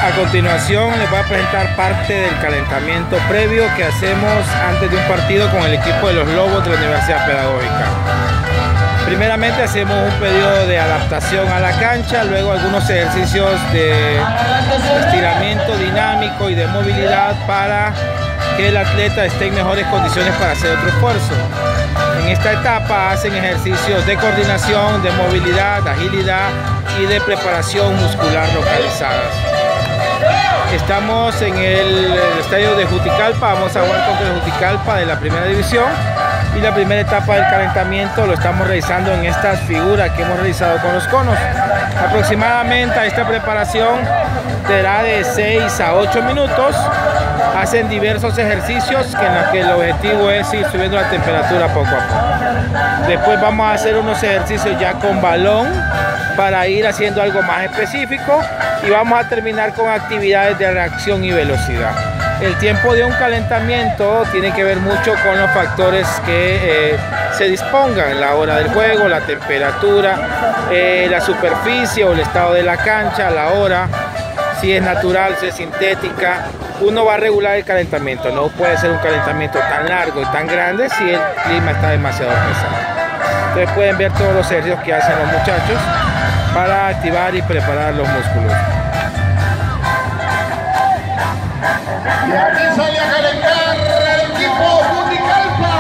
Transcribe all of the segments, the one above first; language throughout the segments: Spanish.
A continuación les voy a presentar parte del calentamiento previo que hacemos antes de un partido con el equipo de los Lobos de la Universidad Pedagógica. Primeramente hacemos un periodo de adaptación a la cancha, luego algunos ejercicios de estiramiento dinámico y de movilidad para que el atleta esté en mejores condiciones para hacer otro esfuerzo. En esta etapa hacen ejercicios de coordinación, de movilidad, de agilidad y de preparación muscular localizadas. Estamos en el estadio de Juticalpa, vamos a jugar contra el Juticalpa de la primera división y la primera etapa del calentamiento lo estamos realizando en estas figuras que hemos realizado con los conos. Aproximadamente esta preparación será de 6 a 8 minutos. Hacen diversos ejercicios en los que el objetivo es ir subiendo la temperatura poco a poco. Después vamos a hacer unos ejercicios ya con balón para ir haciendo algo más específico y vamos a terminar con actividades de reacción y velocidad. El tiempo de un calentamiento tiene que ver mucho con los factores que se dispongan, la hora del juego, la temperatura, la superficie o el estado de la cancha, la hora, si es natural, si es sintética. Uno va a regular el calentamiento, no puede ser un calentamiento tan largo y tan grande si el clima está demasiado pesado. Ustedes pueden ver todos los ejercicios que hacen los muchachos para activar y preparar los músculos. Y aquí sale a calentar el equipo Juticalpa.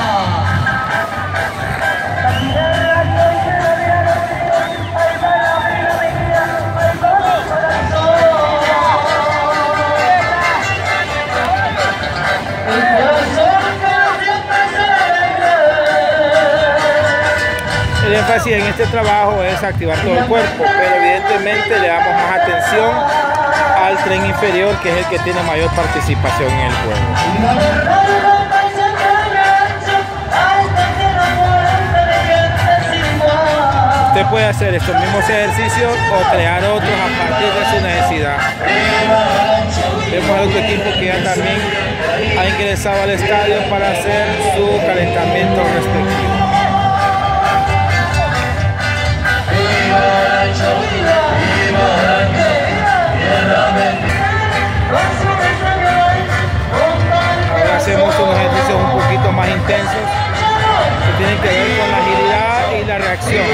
El énfasis en este trabajo es activar todo el cuerpo, pero evidentemente le damos más atención al tren inferior, que es el que tiene mayor participación en el juego. Usted puede hacer estos mismos ejercicios o crear otros a partir de su necesidad. Vemos a otro equipo que ya también ha ingresado al estadio para hacer su calentamiento respectivo. Ahora hacemos unos ejercicios un poquito más intensos que tienen que ver con la agilidad y la reacción.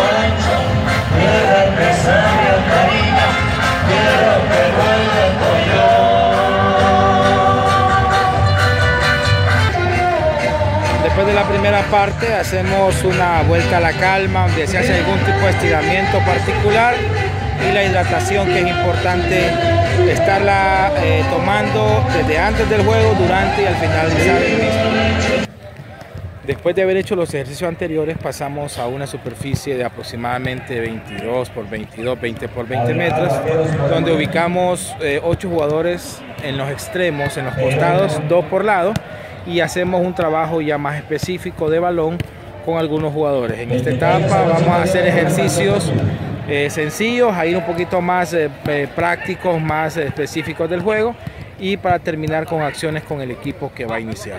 Después de la primera parte hacemos una vuelta a la calma donde se hace algún tipo de estiramiento particular y la hidratación, que es importante estarla tomando desde antes del juego, durante y al finalizar el mismo. Después de haber hecho los ejercicios anteriores pasamos a una superficie de aproximadamente 22 por 22, 20 por 20 metros, donde ubicamos 8 jugadores en los extremos, en los costados, 2 por lado, y hacemos un trabajo ya más específico de balón con algunos jugadores. En esta etapa vamos a hacer ejercicios sencillos, a ir un poquito más prácticos, más específicos del juego, y para terminar con acciones con el equipo que va a iniciar.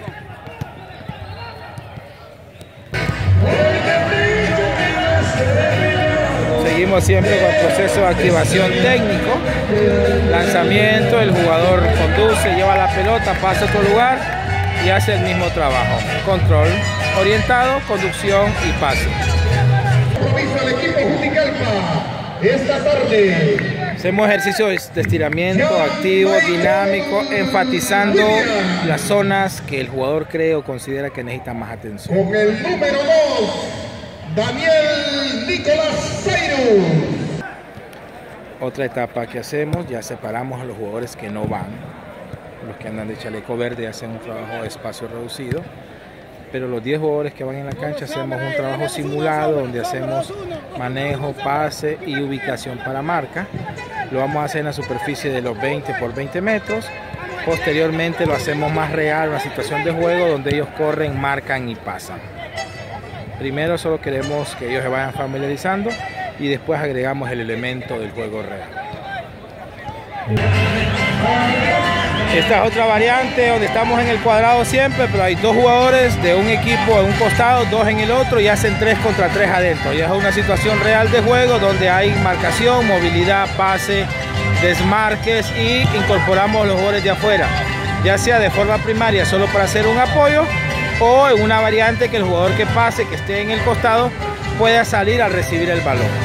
Seguimos siempre con el proceso de activación técnico, lanzamiento, el jugador conduce, lleva la pelota, pasa a otro lugar y hace el mismo trabajo. Control, orientado, conducción y pase. Compromiso al equipo Juticalpa esta tarde. Hacemos ejercicios de estiramiento activo, dinámico, enfatizando las zonas que el jugador cree o considera que necesitan más atención. Con el número 2, Daniel Nicolás Zairo. Otra etapa que hacemos, ya separamos a los jugadores que no van. Los que andan de chaleco verde hacen un trabajo de espacio reducido, pero los 10 jugadores que van en la cancha hacemos un trabajo simulado donde hacemos manejo, pase y ubicación para marca. Lo vamos a hacer en la superficie de los 20 por 20 metros. Posteriormente lo hacemos más real, una situación de juego donde ellos corren, marcan y pasan. Primero solo queremos que ellos se vayan familiarizando y después agregamos el elemento del juego real. Esta es otra variante donde estamos en el cuadrado siempre, pero hay 2 jugadores de un equipo en un costado, 2 en el otro y hacen 3 contra 3 adentro. Ya es una situación real de juego donde hay marcación, movilidad, pase desmarques y incorporamos los jugadores de afuera, ya sea de forma primaria solo para hacer un apoyo o en una variante que el jugador que pase, que esté en el costado, pueda salir al recibir el balón.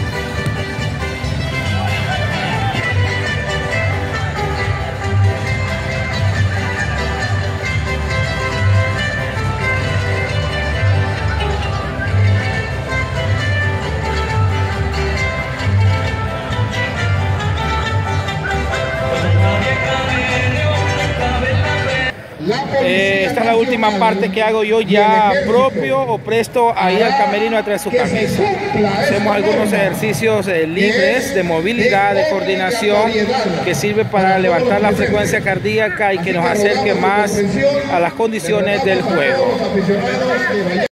Esta es la última parte que hago yo ya propio o presto a ir al camerino a traer su camisa. Hacemos algunos ejercicios libres de movilidad, de coordinación, que sirve para levantar la frecuencia cardíaca y que nos acerque más a las condiciones del juego.